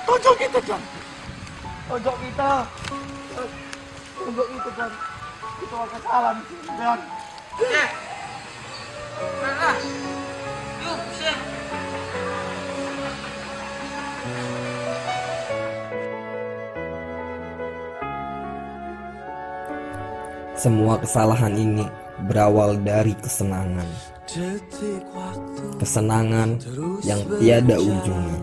Tonjok kita, Jan. Tonjok kita. Tonjok itu, Jan. Kita akan salah di sini, Jan. Nah, yuk, Syekh. Semua kesalahan ini berawal dari kesenangan. Kesenangan yang tiada ujungnya,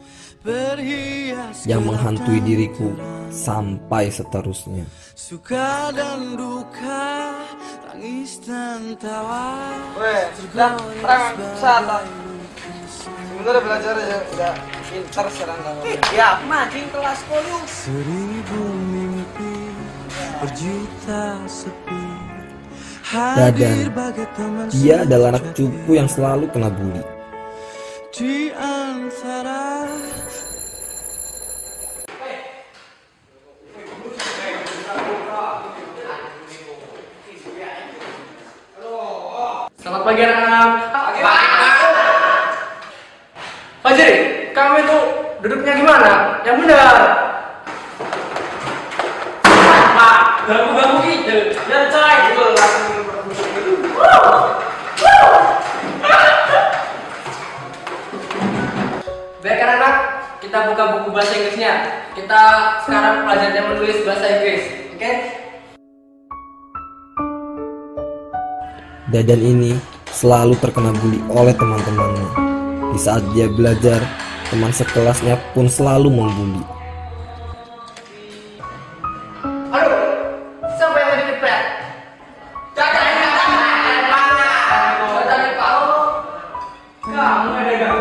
yang menghantui diriku sampai seterusnya. Suka dan duka, tangis dan tawa. Weh, dan perang salah. Sebenarnya belajar aja udah pintar sekarang kamu. Ya, mancing kelas kolu. Seribu mimpi, berjuta sepi. Dadan, dia adalah anak cupu yang selalu kena bully. Di antara Selamat pagi anak-anak. Fajri, kamu itu duduknya gimana? Yang benar. Pak, ganggu-ganggu gitu. Biar coy. Baik anak-anak, kita buka buku bahasa Inggrisnya. Kita sekarang belajarnya menulis bahasa Inggris. Oke? Dadan ini selalu terkena bully oleh teman-temannya. Di saat dia belajar, teman sekelasnya pun selalu membuli. Aduh, siapa yang tadi dipet? Jangan kamu ada gak?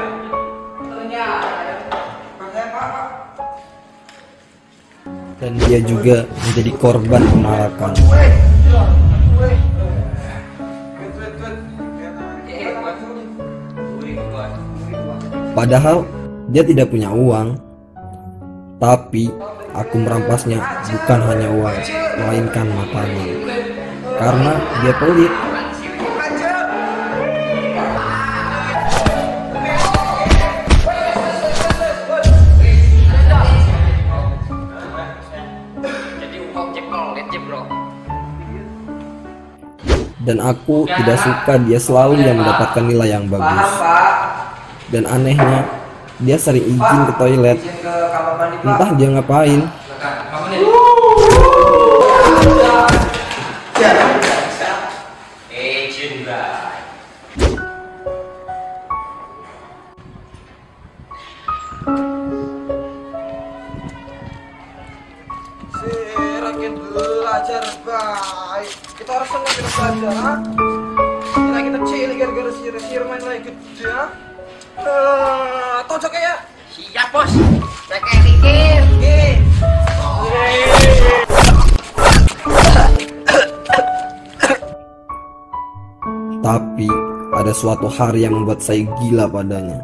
Dan dia juga menjadi korban penolakan. Padahal dia tidak punya uang, tapi aku merampasnya bukan hanya uang, melainkan makanan. Karena dia pelit. Dan aku tidak suka dia selalu yang mendapatkan nilai yang bagus. Dan anehnya, dia sering izin ke toilet. Entah dia ngapain. Rakyat belajar baik. Kita harus senang kita belajar, ha? Kita cilik gara-gara sihir main lagi gitu ya. Tojok ya. Siap bos. Saya kayak pikir. Tapi ada suatu hari yang membuat saya gila padanya.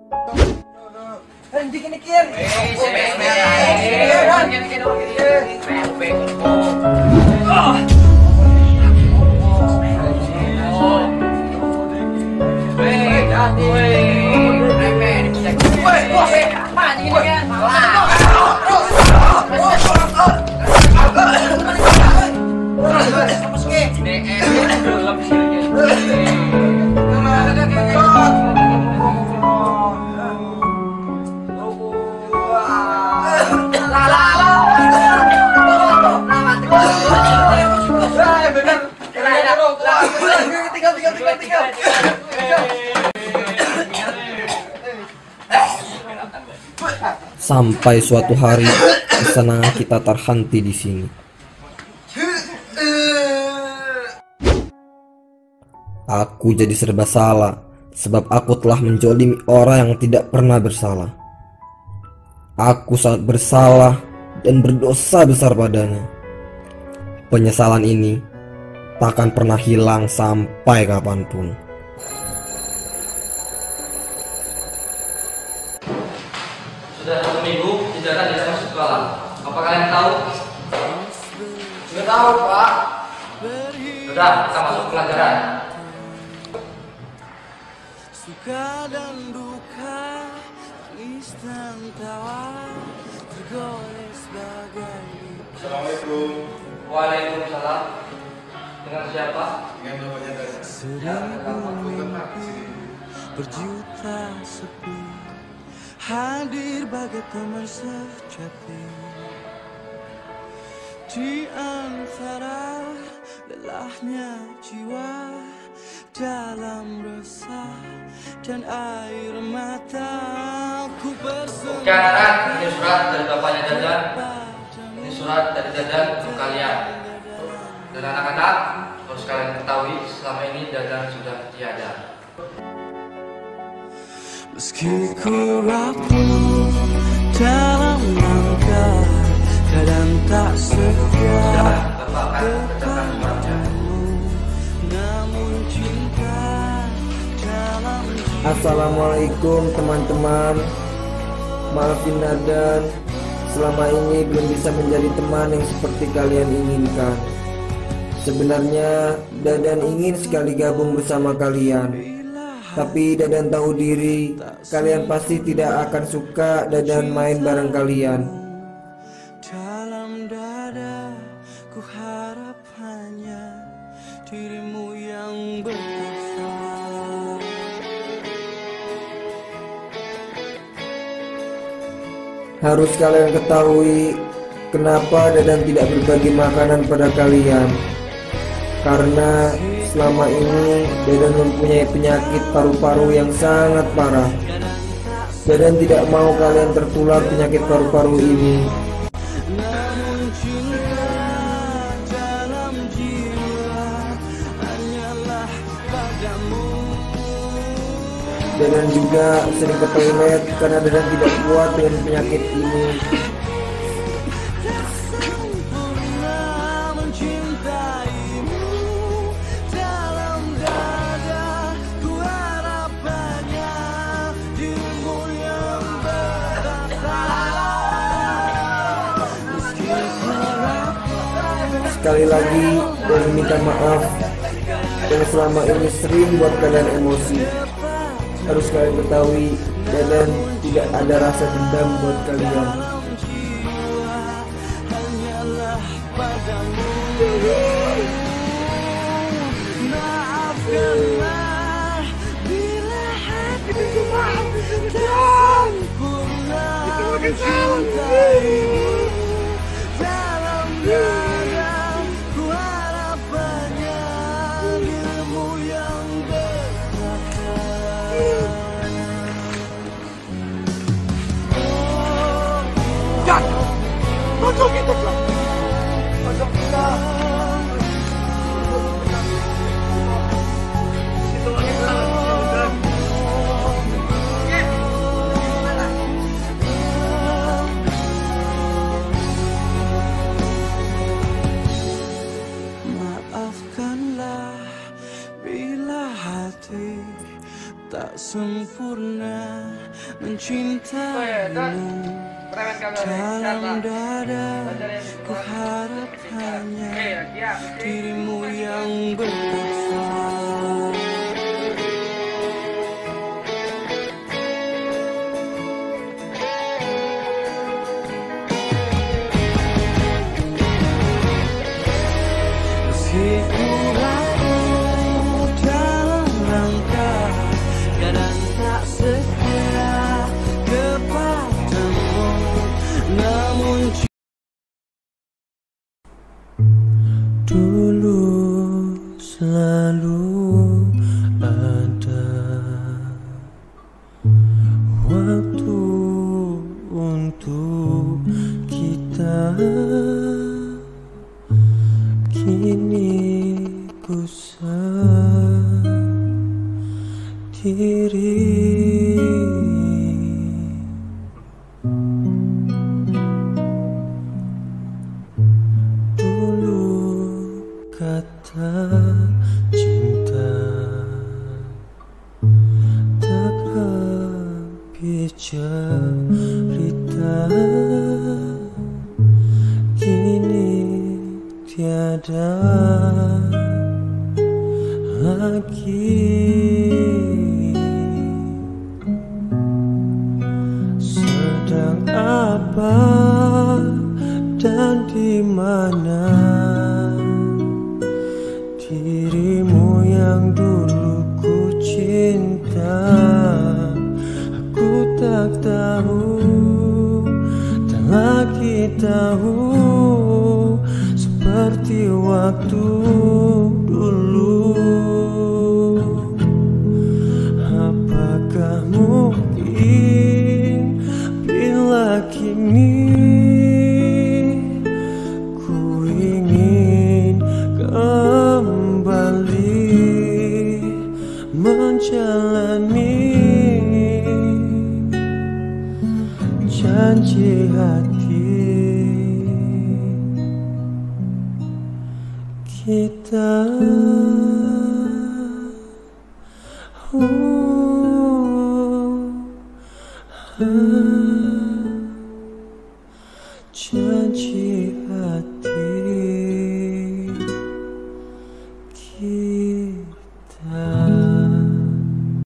Sampai suatu hari kesenangan kita terhenti di sini. Aku jadi serba salah sebab aku telah menjolimi orang yang tidak pernah bersalah. Aku sangat bersalah dan berdosa besar padanya. Penyesalan ini takkan pernah hilang sampai kapanpun. Sudah 1 minggu Tidara tidak masuk sekolah. Apa kalian tahu? Sudah tahu Pak. Sudah, kita masuk pelajaran. suka dan duka. tangis dan tawa tergores bagai Assalamualaikum. Waalaikumsalam. Dengan siapa? Dengan bapaknya tadi. seribu mimpi berjuta sepi hadir bagai teman sejati di antara lelahnya jiwa dalam resah dan air mata ku bersama. Oke anak-anak, ini surat dari bapaknya Dadan. Ini surat dari Dadan untuk kalian. Dan anak-anak, harus kalian ketahui selama ini Dadan sudah tiada. Meski ku rapuh dalam langkah kadang tak setia Bapak akan bacakan suratnya. namun cinta dalam Assalamualaikum teman-teman. Maafin Dadan, selama ini belum bisa menjadi teman yang seperti kalian inginkan. Sebenarnya Dadan ingin sekali gabung bersama kalian, tapi Dadan tahu diri kalian pasti tidak akan suka Dadan main bareng kalian. dalam dada ku harap hanya dirimu yang berkuasa. Harus kalian ketahui kenapa Dadan tidak berbagi makanan pada kalian. Karena selama ini Dadan mempunyai penyakit paru-paru yang sangat parah. Dadan tidak mau kalian tertular penyakit paru-paru ini. Namun cinta dalam jiwa hanyalah padamu. Dadan juga sering ke toilet karena Dadan tidak kuat dengan penyakit ini. Pernah mencintaimu dalam dada ku harap hanya dirimu yang berkata. Meski Sekali lagi Dadan minta maaf yang selama ini sering buat kalian emosi. Harus kalian ketahui Dadan tidak ada rasa dendam buat kalian. hanyalah padamu. Maafkanlah bila hatiku tak sempurna mencintaimu dalam dada ku harap hanya dirimu yang berkata. Jan, tonton kita Jan. Tonton kita. Itu lagi Jan. Maafkanlah bila hati tak sempurna mencintaimu dalam dada ku harap hanya dirimu yang berkuasa. Meski ku rapuh dalam langkah kadang tak setia kepadamu, namun dulu selalu ada waktu untuk kita. Kini ku sendiri. Dulu kata cinta tak habis cerita, kini tiada lagi. Siapa dan di mana dirimu yang dulu ku cinta? Aku tak tahu, tak lagi tahu, seperti waktu dulu. Apakah mungkin bila kini ku ingin kembali menjalani janji hati kita. Oh,